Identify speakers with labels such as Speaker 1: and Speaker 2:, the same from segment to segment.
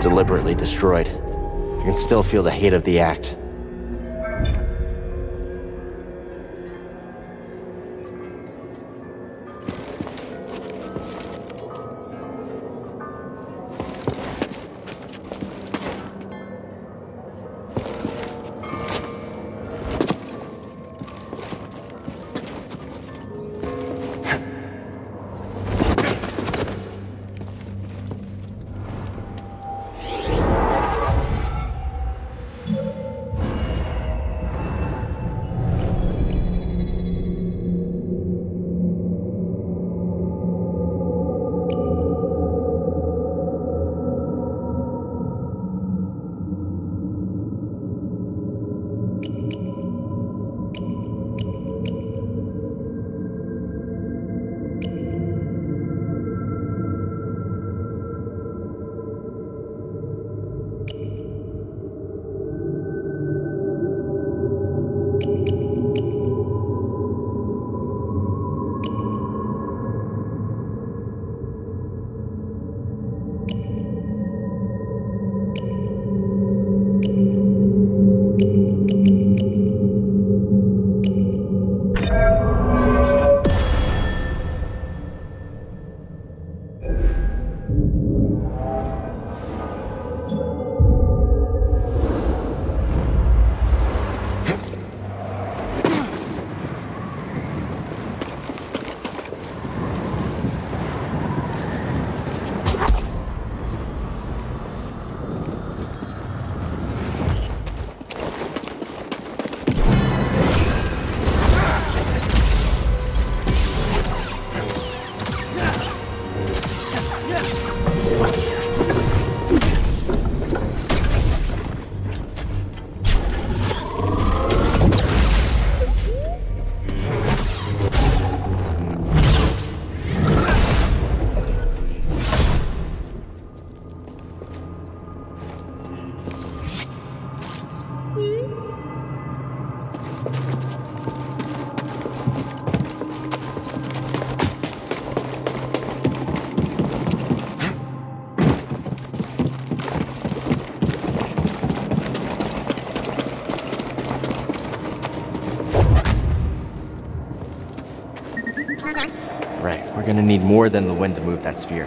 Speaker 1: deliberately destroyed. I can still feel the hate of the act. Right, we're gonna need more than the wind to move that sphere.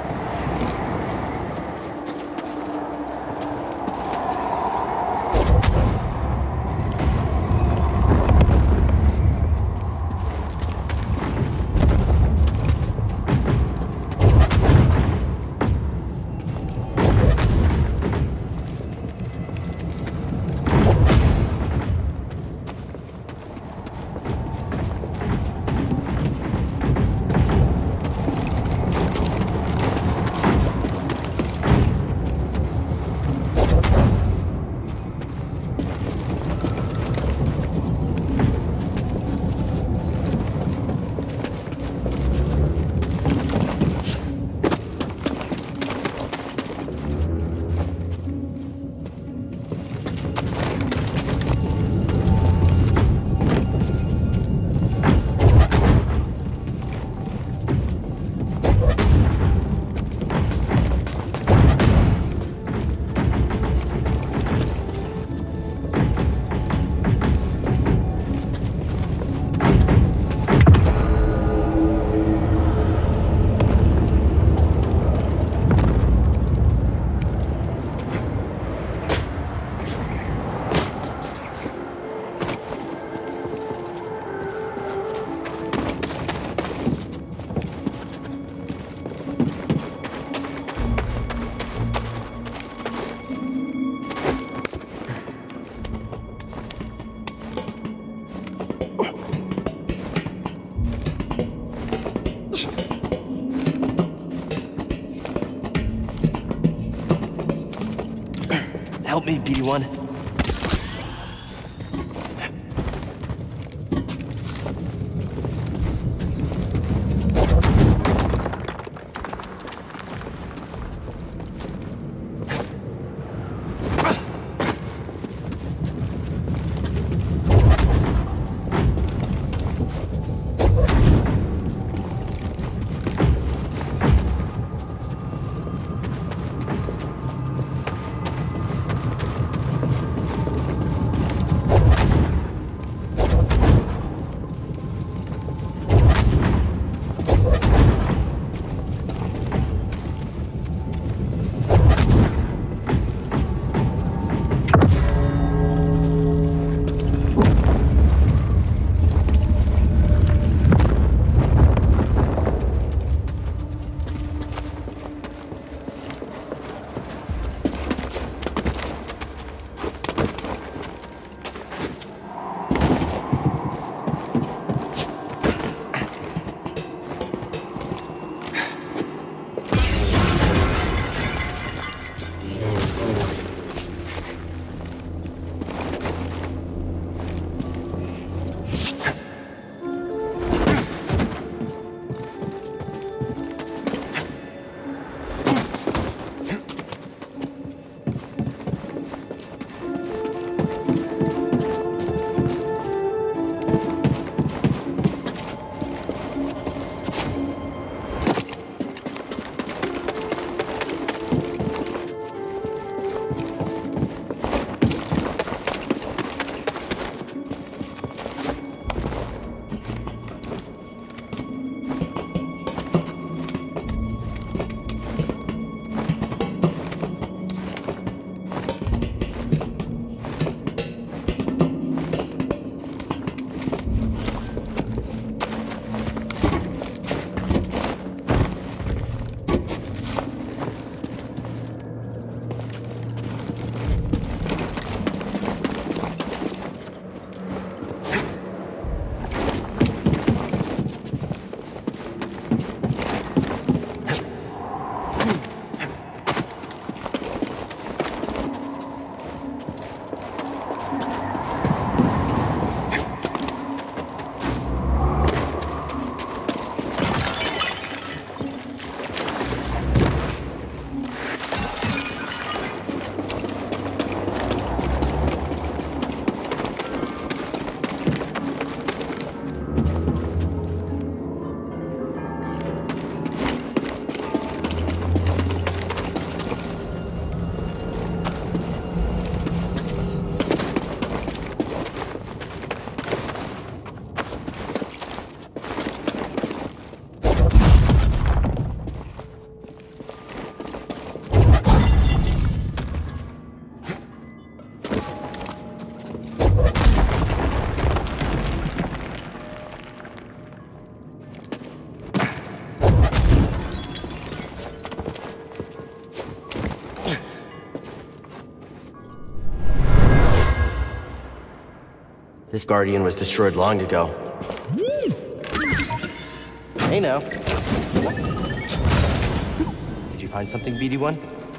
Speaker 1: Help me, BD1. This Guardian was destroyed long ago. Hey now. Did you find something, BD-1?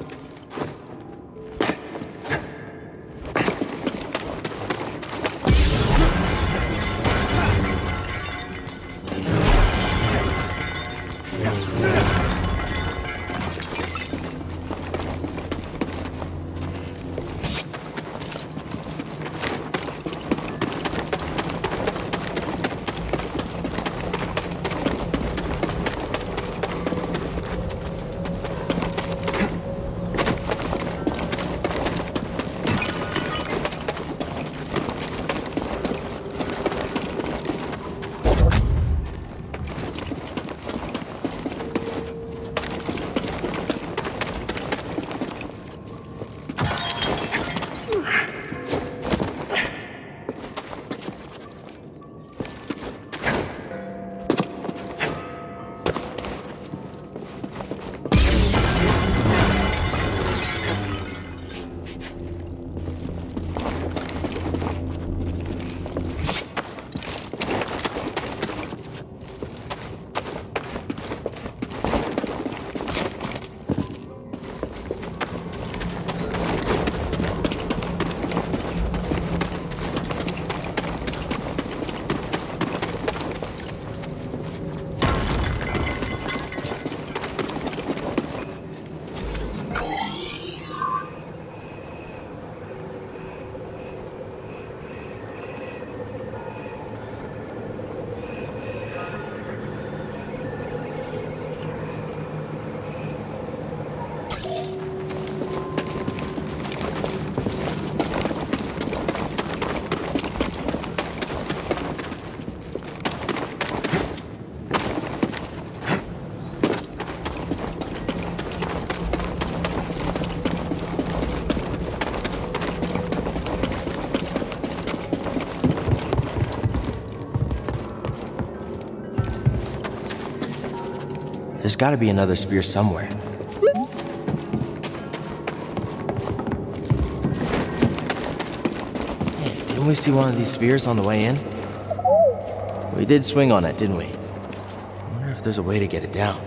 Speaker 1: There's gotta be another spear somewhere. Hey, didn't we see one of these spears on the way in? We did swing on it, didn't we? I wonder if there's a way to get it down.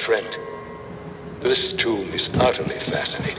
Speaker 2: friend. This tomb is utterly fascinating.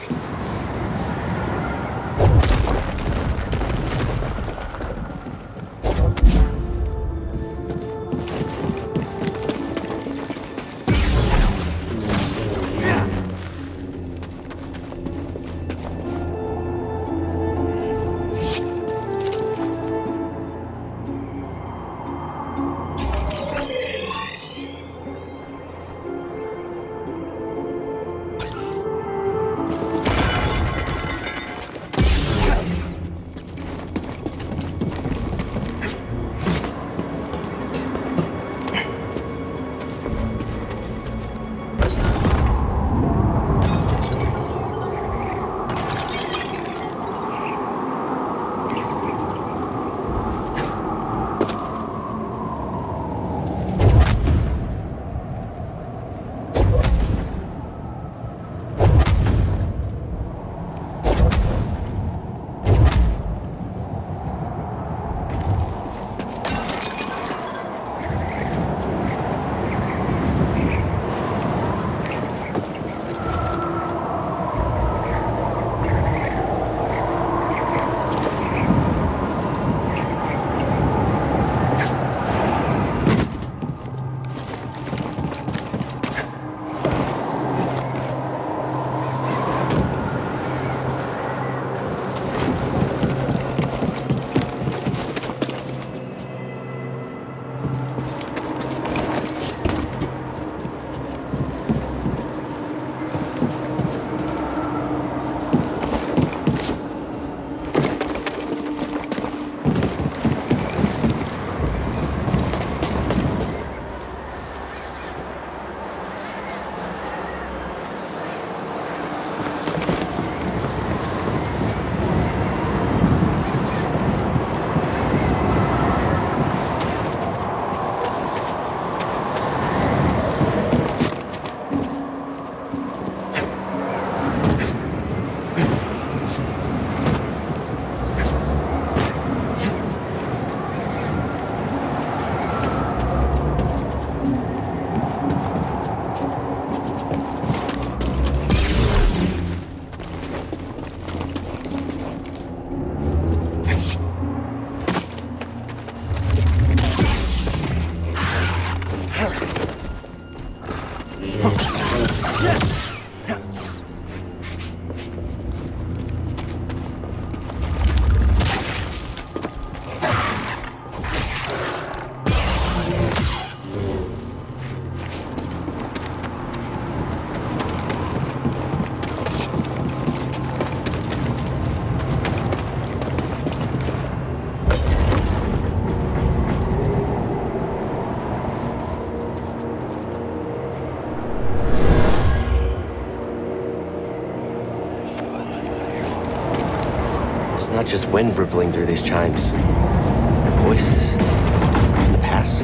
Speaker 1: Not just wind rippling through these chimes. They're voices from the past.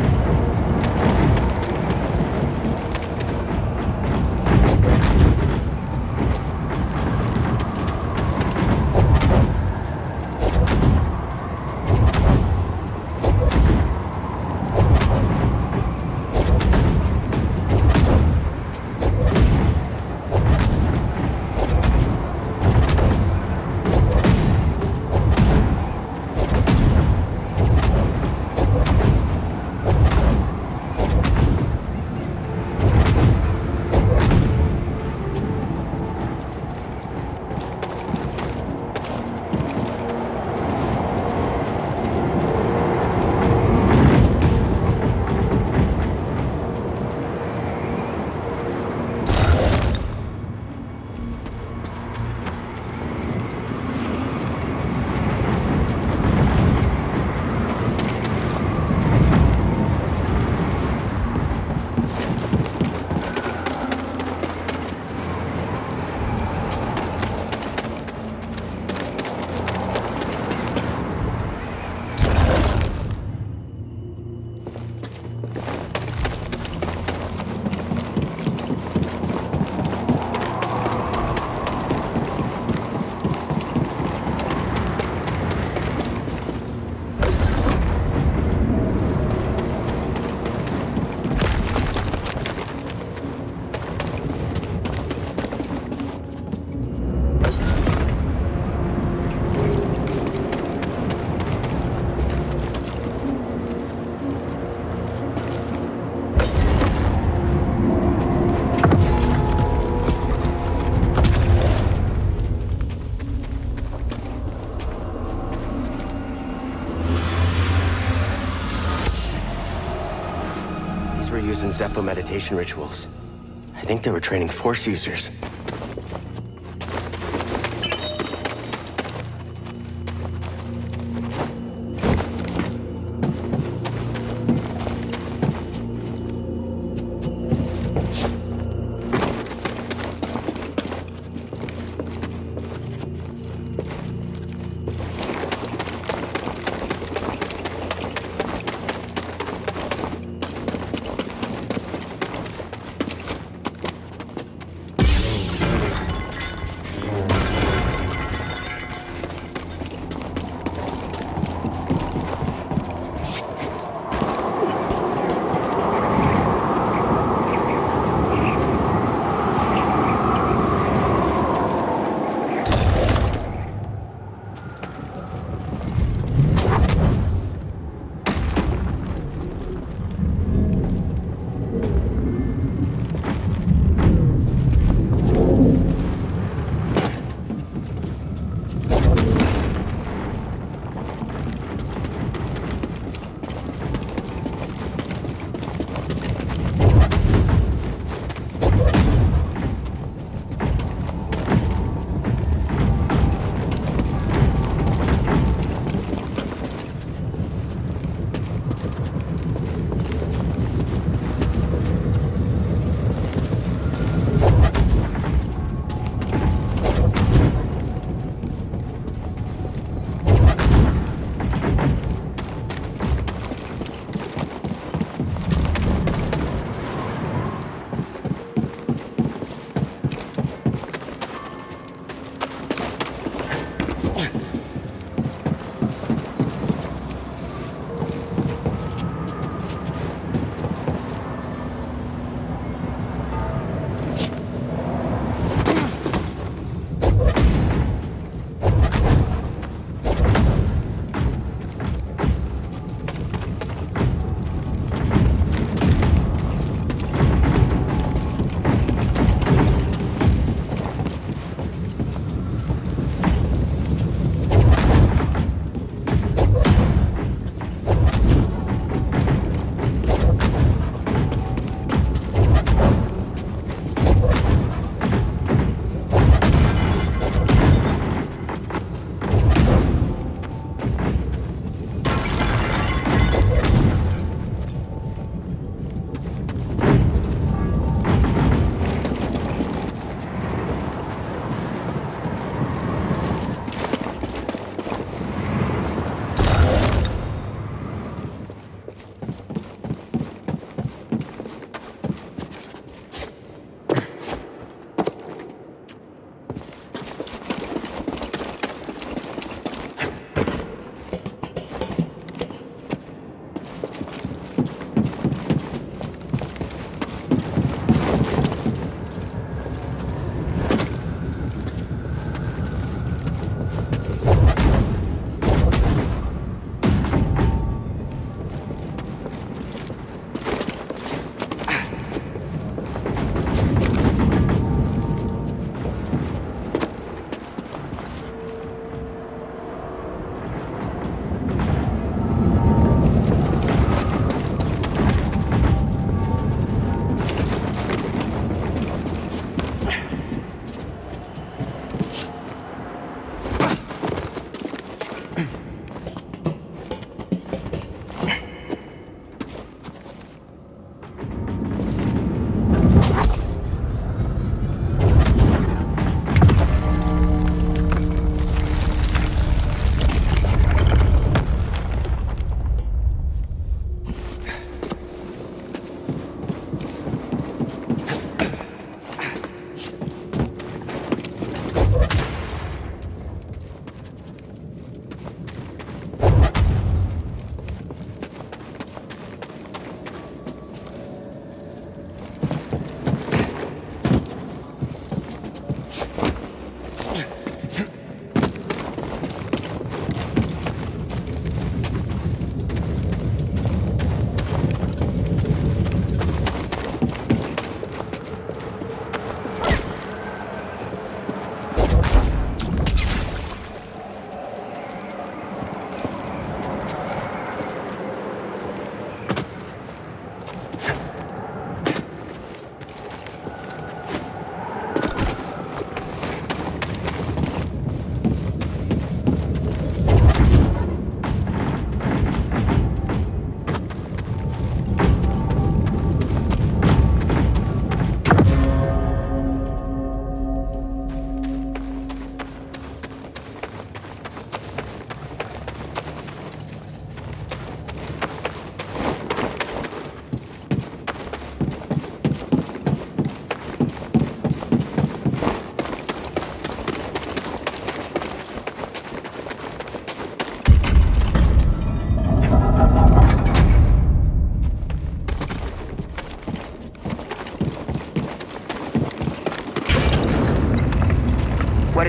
Speaker 1: using Zeppo meditation rituals. I think they were training Force users.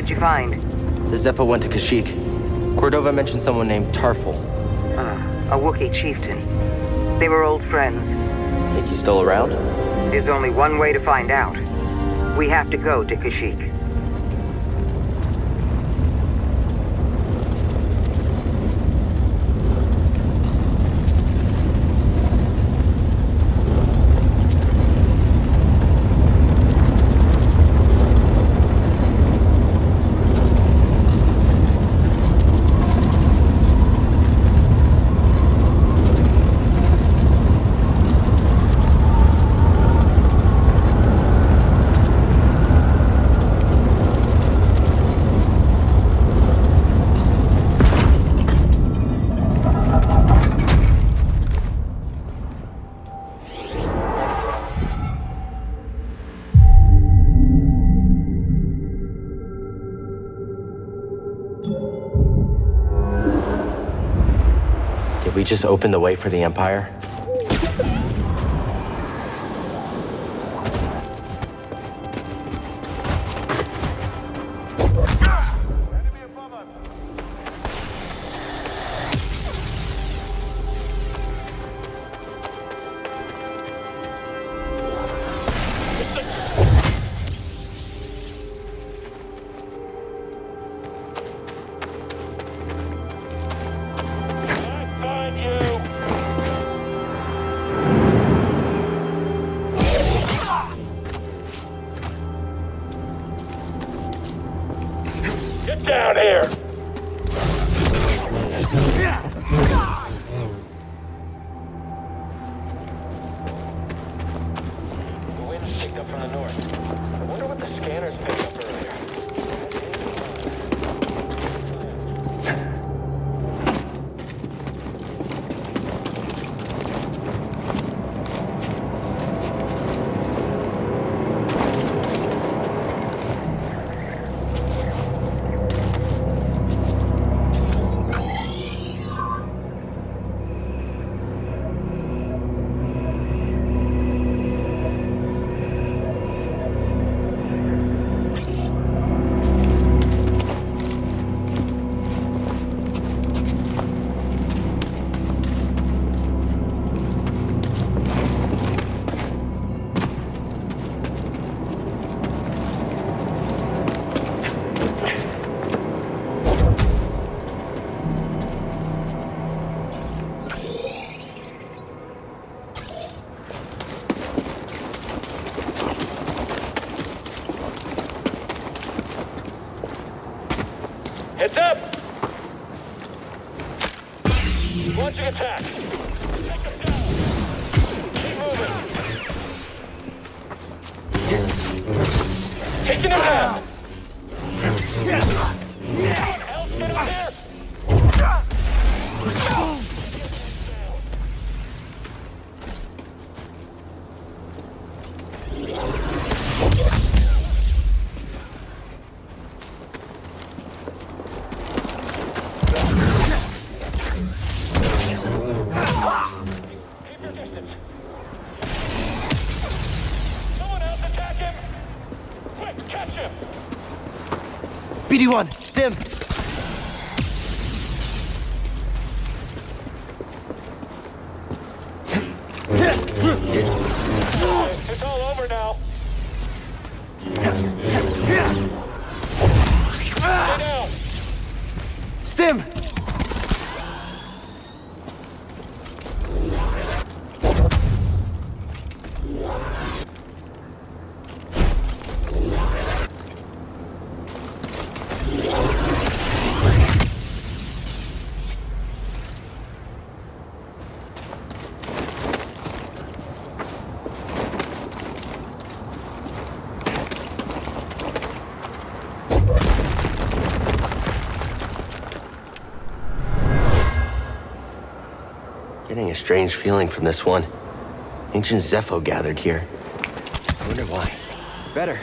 Speaker 3: did you find?
Speaker 1: The Zepho went to Kashyyyk. Cordova mentioned someone named Tarful.
Speaker 3: A Wookiee chieftain. They were old friends.
Speaker 1: Think he's still around?
Speaker 3: There's only one way to find out. We have to go to Kashyyyk.
Speaker 1: Did we just open the way for the Empire?
Speaker 4: Get down here! The wind's picked up from the north. I wonder what the scanners picked up earlier. Heads up! Launching attack! Take them down! Keep moving! Taking them down! Help, get him there!
Speaker 1: BD-1, Stim!
Speaker 4: It's all over now. Stay down.
Speaker 1: Stim! Getting a strange feeling from this one. Ancient Zepho gathered here. I wonder why. Better.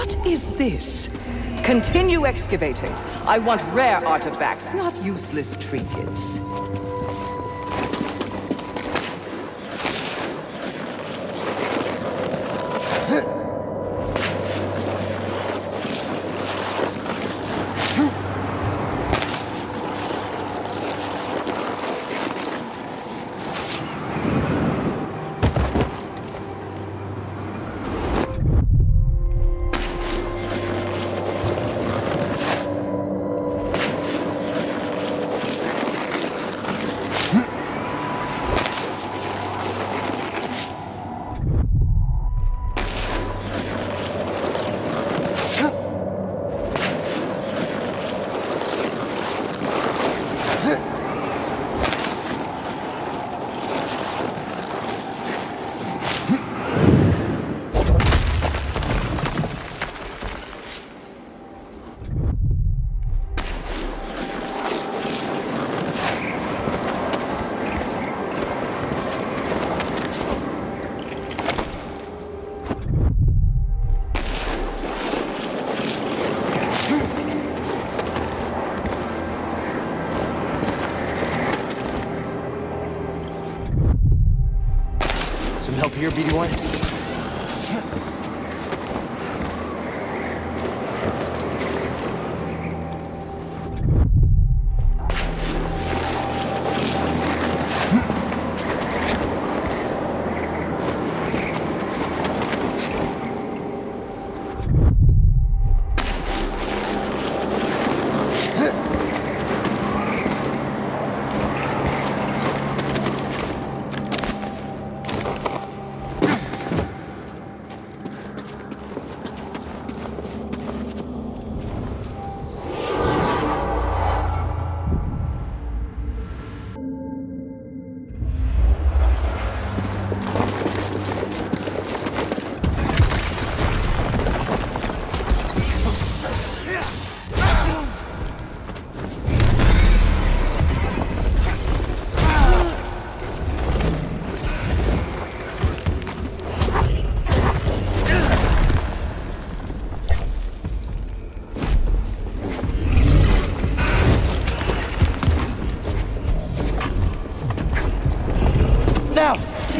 Speaker 5: What is this? Continue excavating. I want rare artifacts, not useless trinkets.
Speaker 1: Some help here, BD1? Now!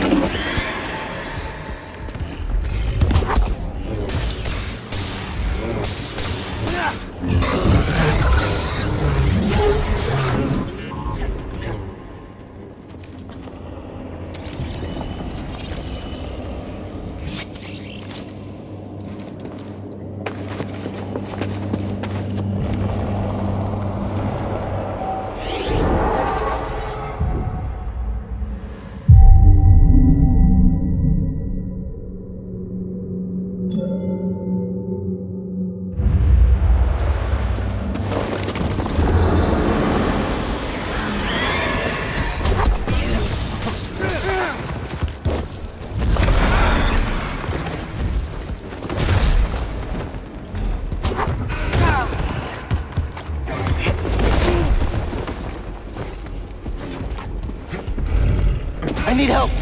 Speaker 1: I need help!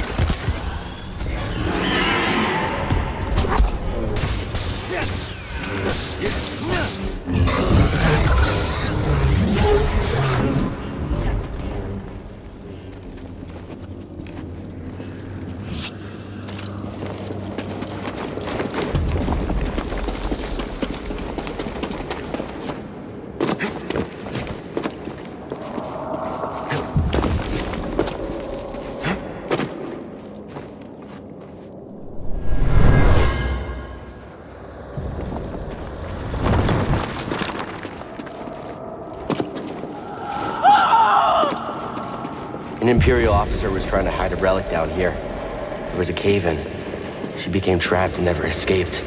Speaker 1: An Imperial officer was trying to hide a relic down here. There was a cave-in. She became trapped and never escaped.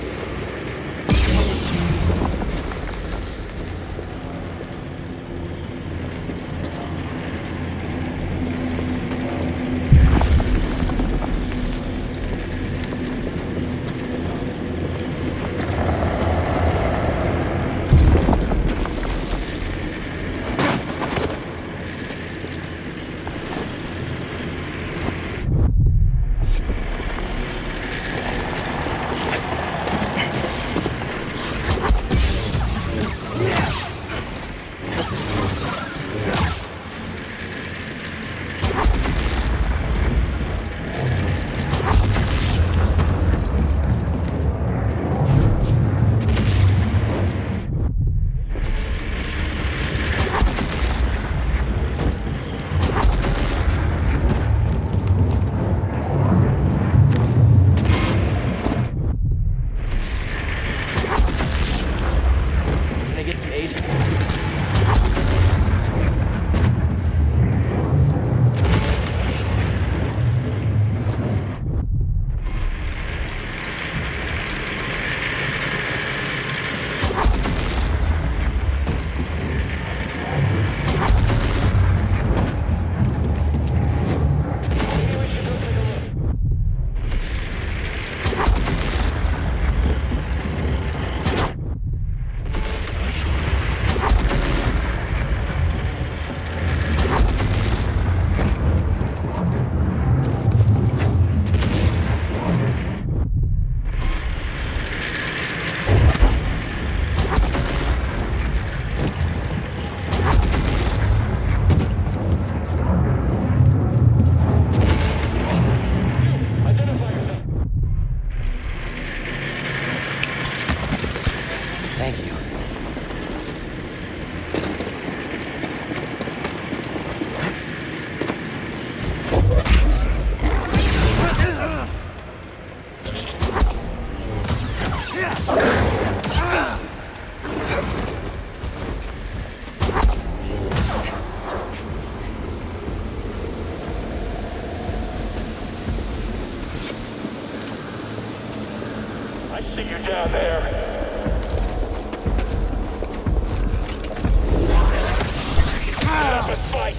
Speaker 4: I see you down there. Get up and fight!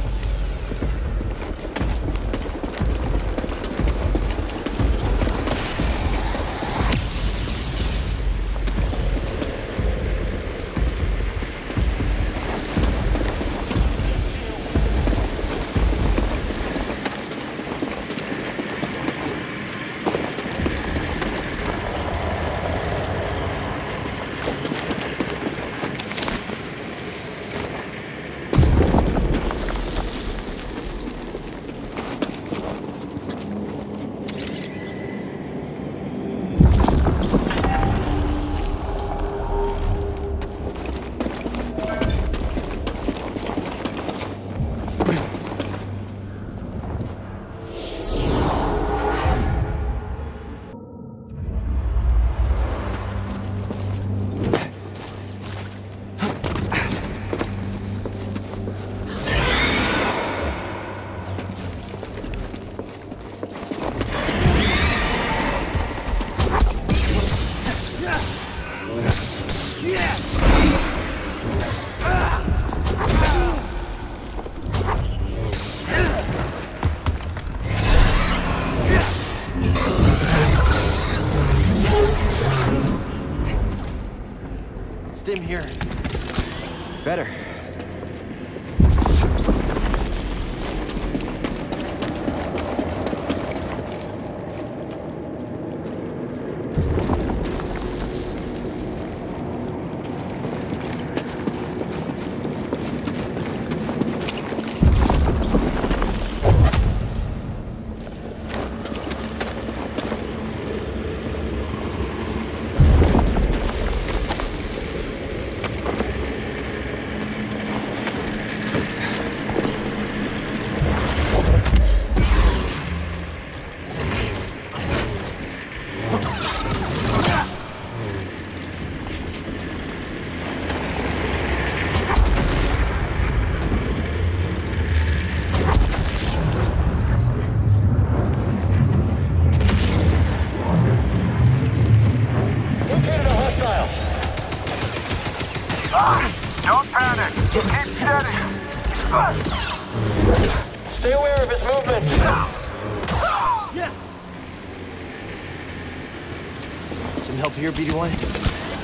Speaker 1: Stim here. Better.
Speaker 6: Don't panic. Keep steady.
Speaker 4: Stay aware of his movement.
Speaker 1: Some help here, BD1?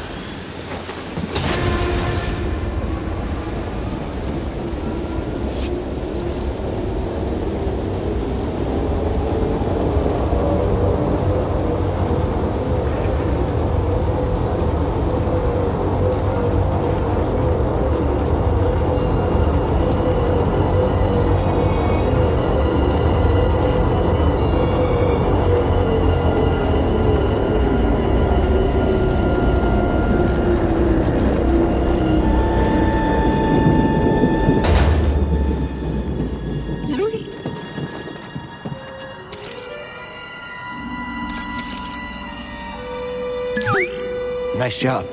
Speaker 1: Nice job.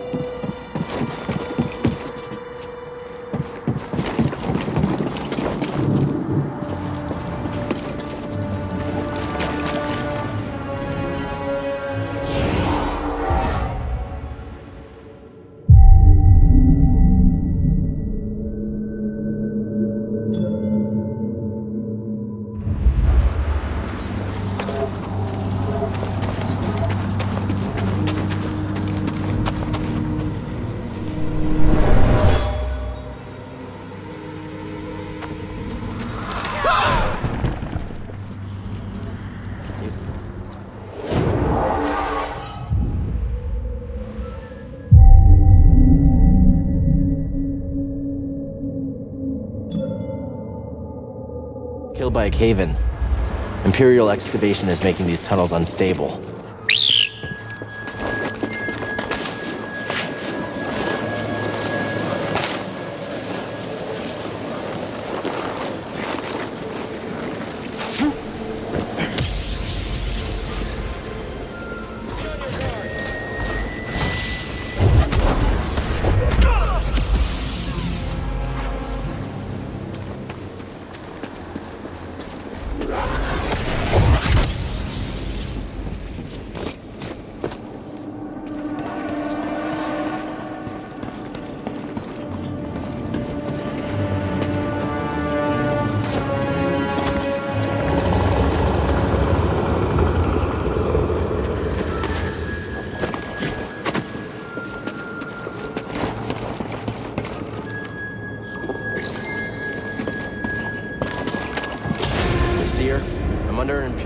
Speaker 1: Killed by a cave-in. Imperial excavation is making these tunnels unstable.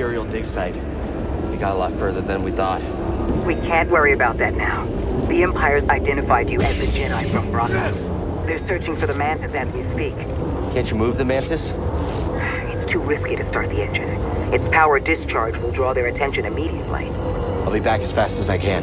Speaker 1: Imperial dig site. We got a lot further than we thought.
Speaker 3: We can't worry about that now. The Empire's identified you as the Jedi from Bracca. They're searching for the Mantis as we speak.
Speaker 1: Can't you move the Mantis?
Speaker 3: It's too risky to start the engine. Its power discharge will draw their attention immediately.
Speaker 1: I'll be back as fast as I can.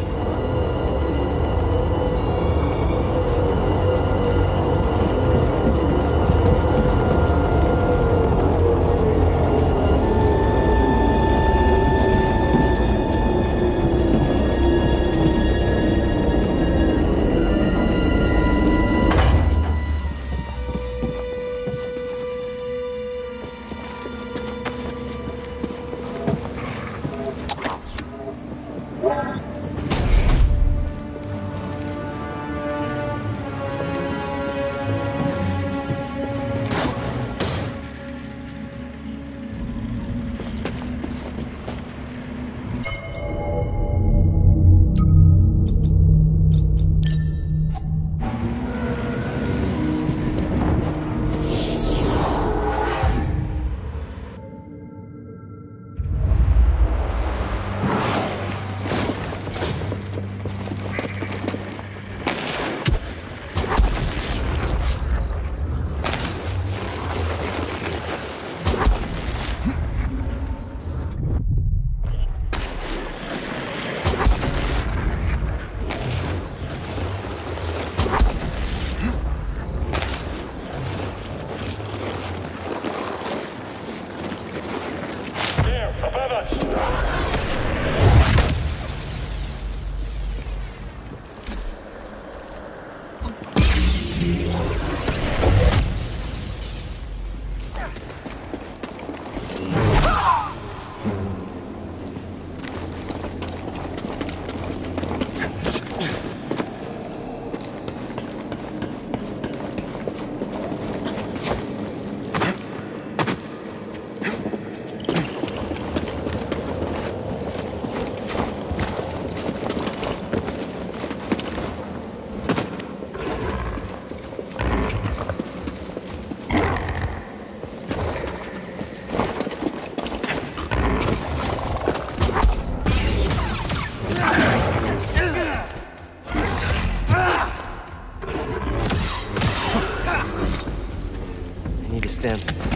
Speaker 1: Stim.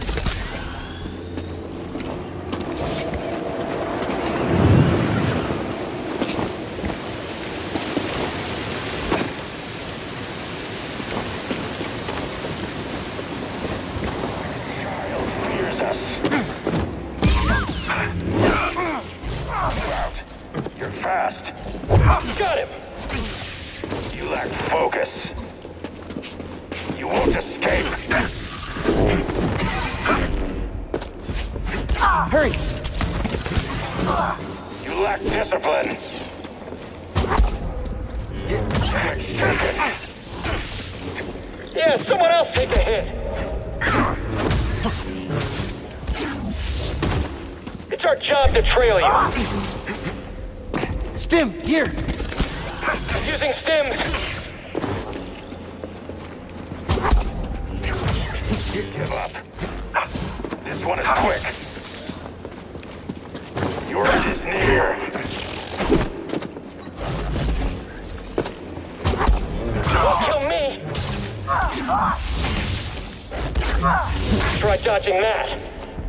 Speaker 6: You're fast. Got him. You lack focus. You won't escape.
Speaker 1: Hurry!
Speaker 6: You lack discipline.
Speaker 4: Yeah, someone else take a hit. It's our job to trail you.
Speaker 1: Stim, here!
Speaker 4: Using stims.
Speaker 6: Give up. This one is quick. Yours is near.
Speaker 4: Don't kill me. Try dodging that.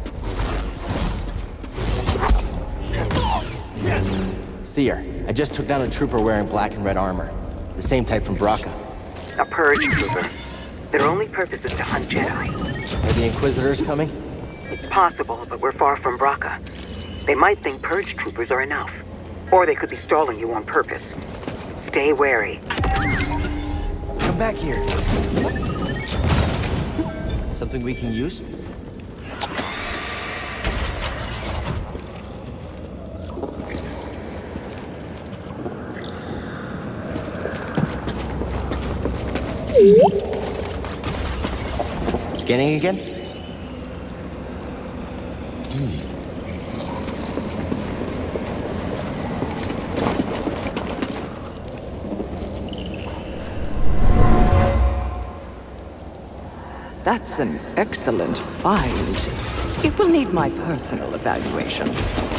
Speaker 1: Seer, I just took down a trooper wearing black and red armor. The same type from Bracca.
Speaker 3: A purge trooper. Their only purpose is to hunt Jedi.
Speaker 1: Are the Inquisitors coming?
Speaker 3: It's possible, but we're far from Bracca. They might think purge troopers are enough. Or they could be stalling you on purpose. Stay wary.
Speaker 1: Come back here. Something we can use? Scanning again?
Speaker 5: That's an excellent find. It will need my personal evaluation.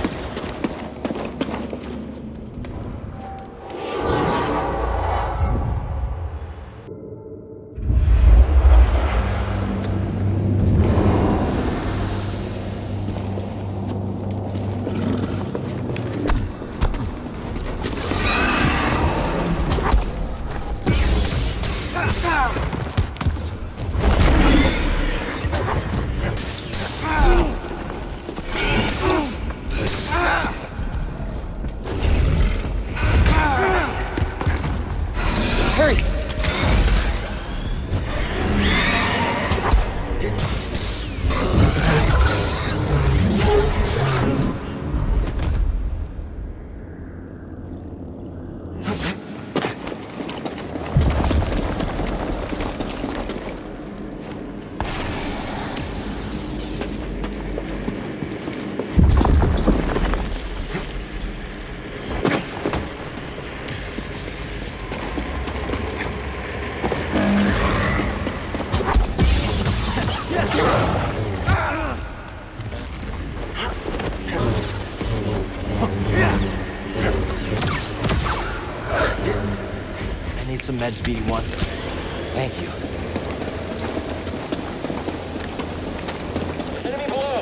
Speaker 1: Some meds, BD1. Thank you.
Speaker 4: Enemy below!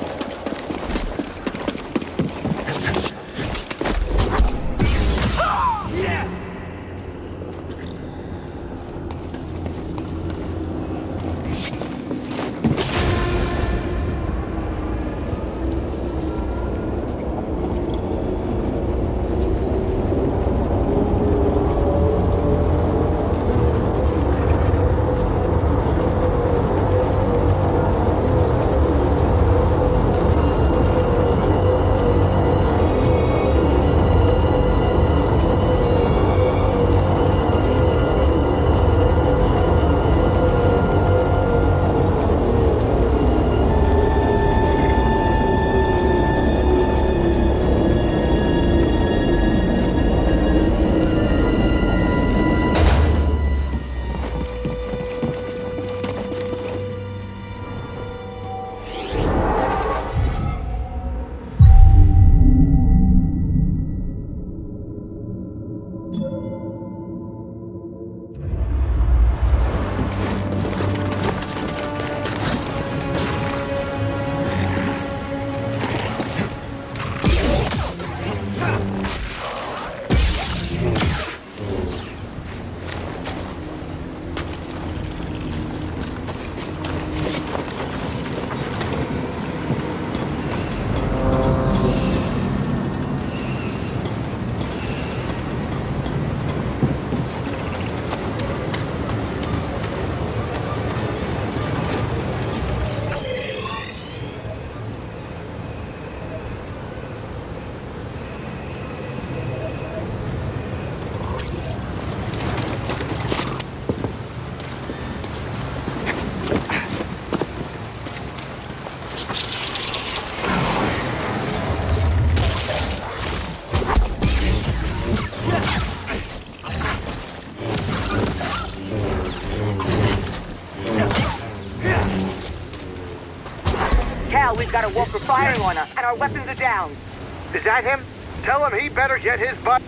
Speaker 3: We've got a walker firing on us, and our weapons are down.
Speaker 6: Is that him? Tell him he better get his butt.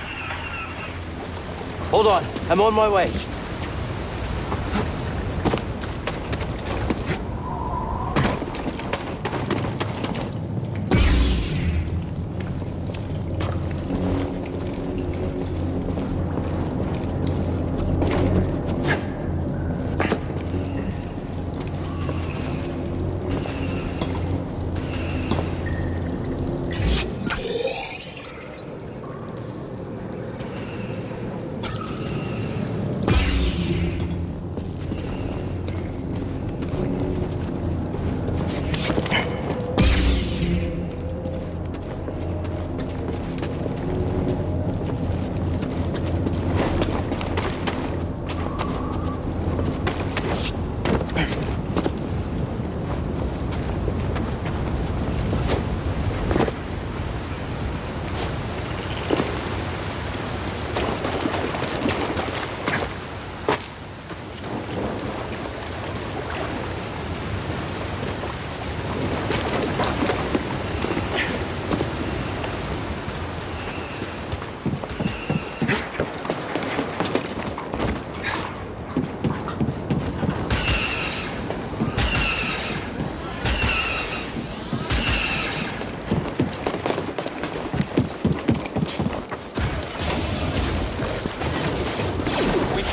Speaker 1: Hold on. I'm on my way.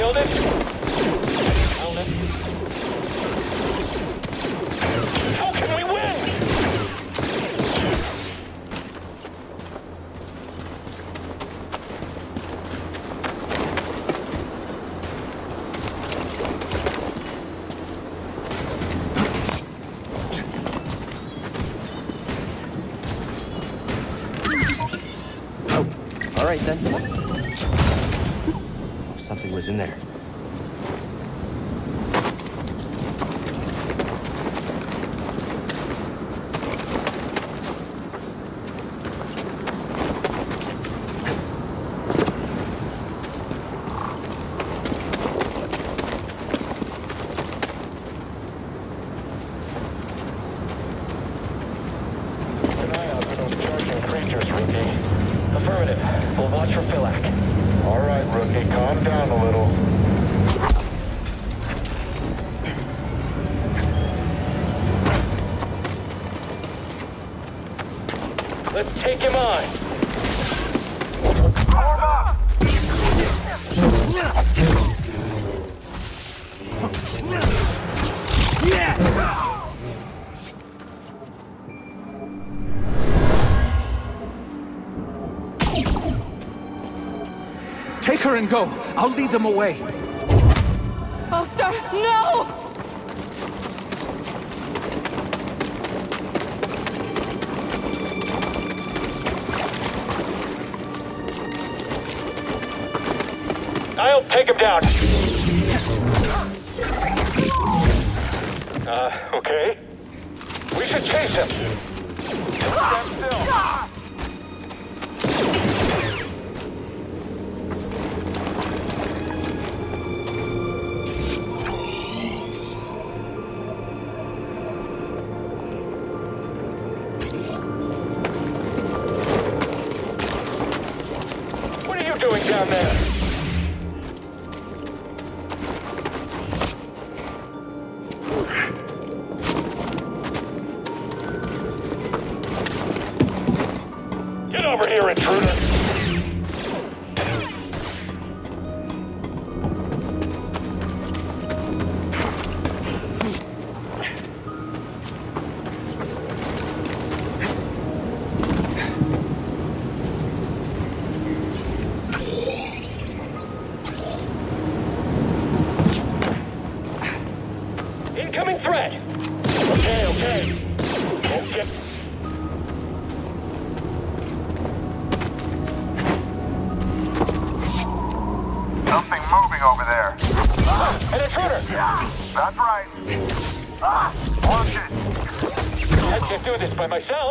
Speaker 4: build it? Build it. How can we win?
Speaker 1: All right, then. Something was in there.
Speaker 4: Keep an eye out for those charging creatures, Rookie. Affirmative. We'll watch for Philak.
Speaker 6: All right, Rookie, calm down a little.
Speaker 4: Let's take him on.
Speaker 6: Form up!
Speaker 7: Take her and go. I'll lead them away.
Speaker 5: Buster, no!
Speaker 4: I'll take him down. Okay. We should chase him. Stand still. What are you doing down there? Get over here, intruder! Incoming threat! Okay. Okay.
Speaker 6: Something moving over there.
Speaker 4: An intruder!
Speaker 6: That's right. Watch it.
Speaker 4: I can't do this by myself.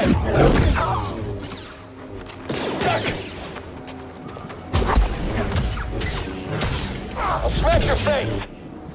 Speaker 4: alive! Duck! I'll smash your face!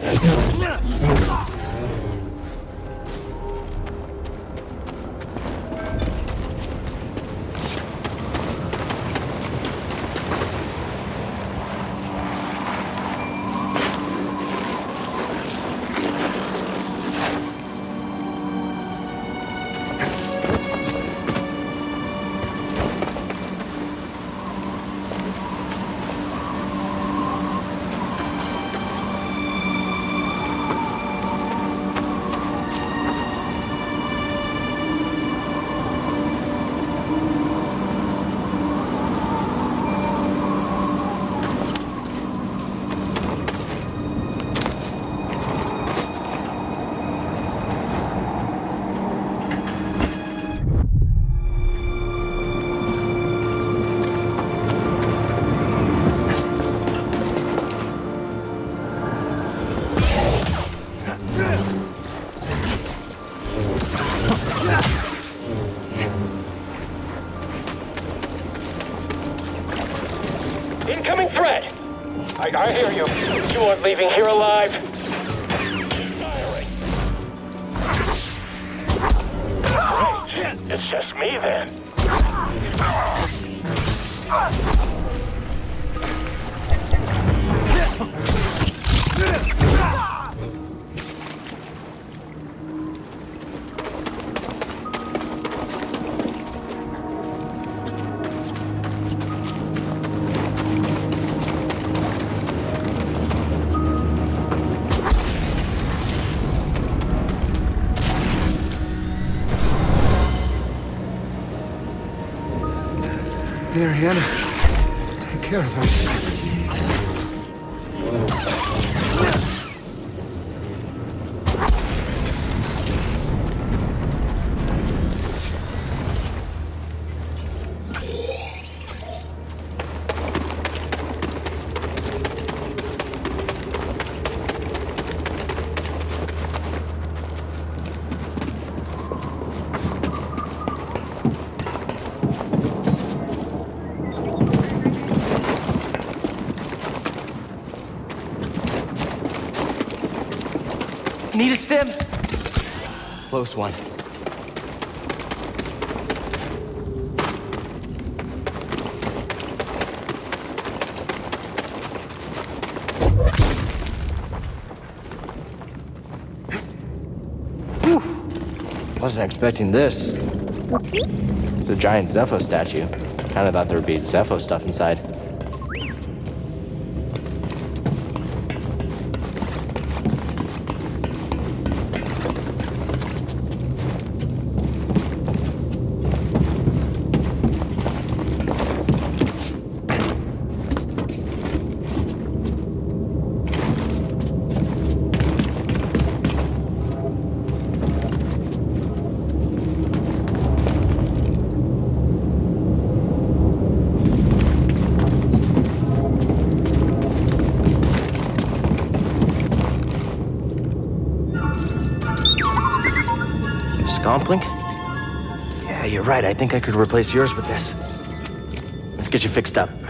Speaker 4: Incoming threat! I hear you. You aren't leaving here alive. Firing. Great. It's just me then.
Speaker 7: There, Hannah. Take care of her.
Speaker 1: Need a stim? Close one. Whew. Wasn't expecting this. It's a giant Zepho statue. Kinda thought there would be Zepho stuff inside. Scomplink? Yeah, you're right. I think I could replace yours with this. Let's get you fixed up.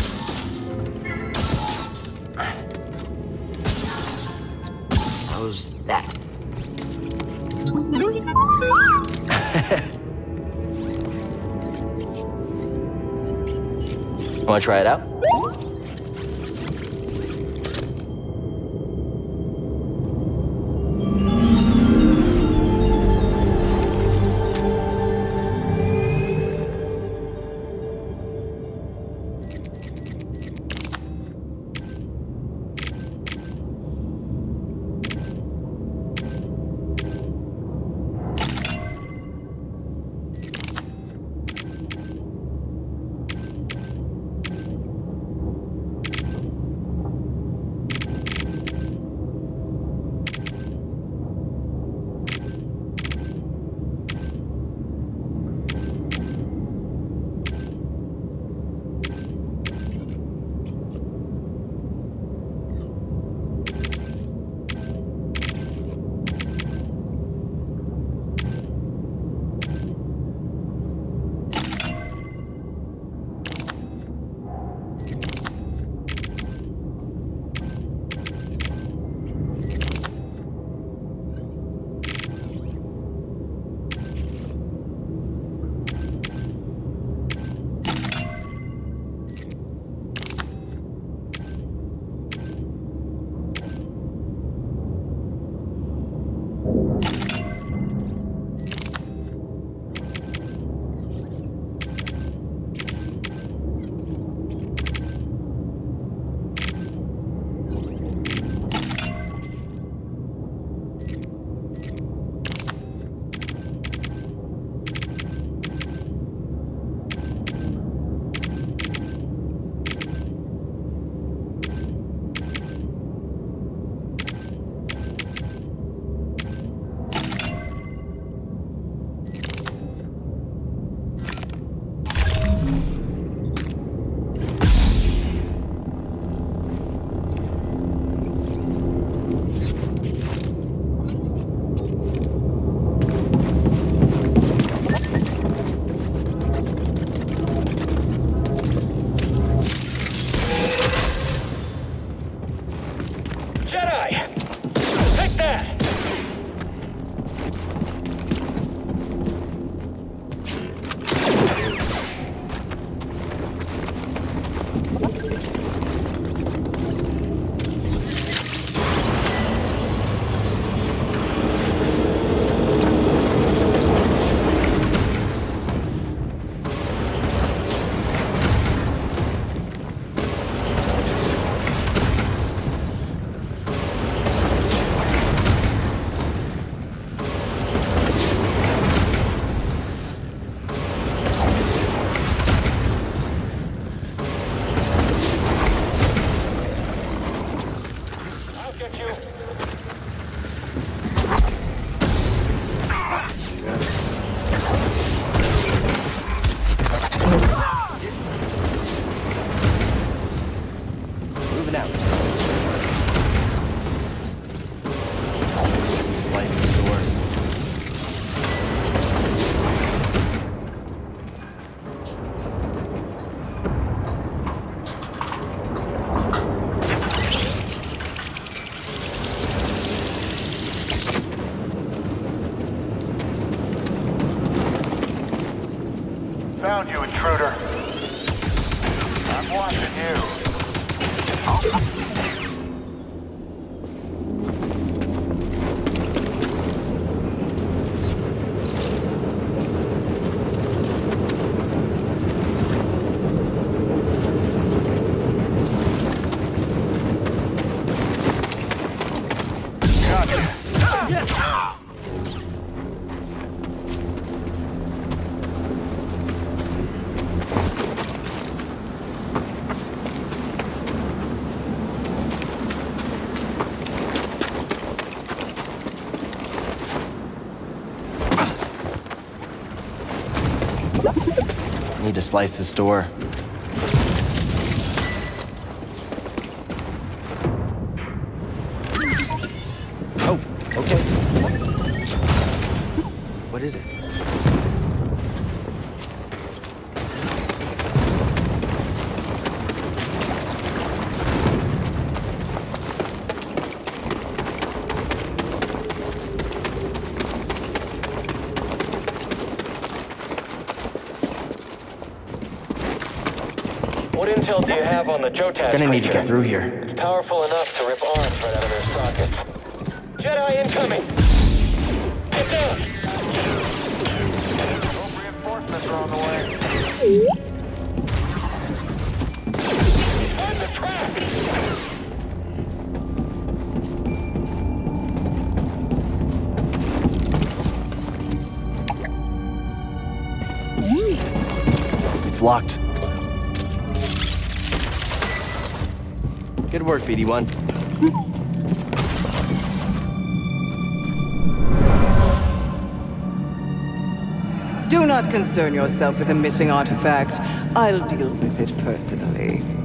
Speaker 1: How's that? Want to try it out? Need to slice this door. Oh, okay. What is it?
Speaker 4: What intel do you have on the JOTAS?
Speaker 1: Gonna need to
Speaker 4: creature?
Speaker 1: get through here.
Speaker 4: It's powerful enough to rip arms right out of their sockets. Jedi incoming! Get down!
Speaker 6: Reinforcements are on the way.
Speaker 4: Find the track!
Speaker 1: It's locked. Good work, BD-1.
Speaker 5: Do not concern yourself with a missing artifact. I'll deal with it personally.